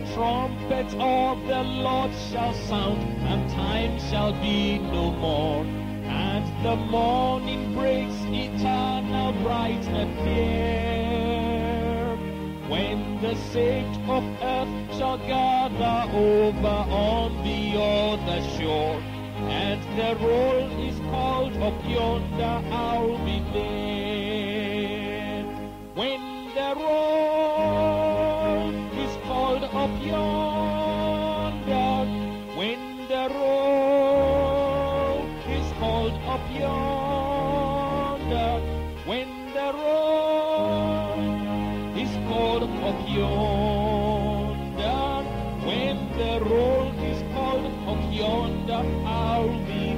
trumpet of the Lord shall sound, and time shall be no more. And the morning breaks eternal, bright and clear, when the saints of earth shall gather over on the other shore, and the roll is called up yonder, I'll be there. When the roll is called up yonder, when the roll is called up yonder, when the roll is called up yonder, when the roll is called up yonder, I'll be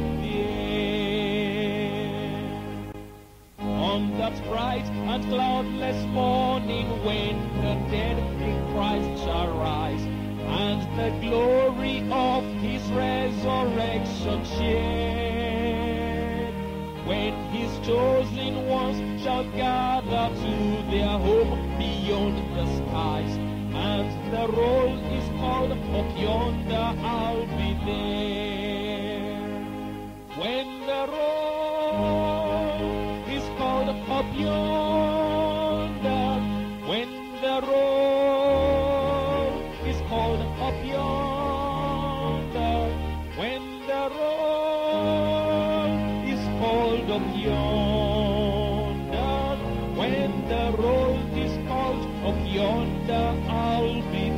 there. On that bright and cloudless morning, when the dead in Christ shall rise, and the glory of his resurrection share, when his chosen ones shall gather to their home beyond the skies, and the roll is called up yonder, I'll be there. When the roll is called up yonder, when the roll is called up yonder, when the roll is called up yonder, when the roll is called up yonder, I'll be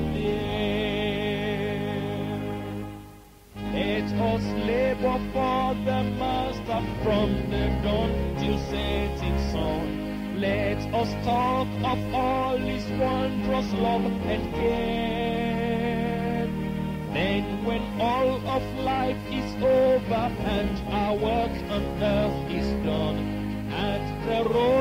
there. Let us labor for the Master from the dawn till setting sun. Let us talk of all his wondrous love and care. Then when all of life is over and our work on earth is done, and the road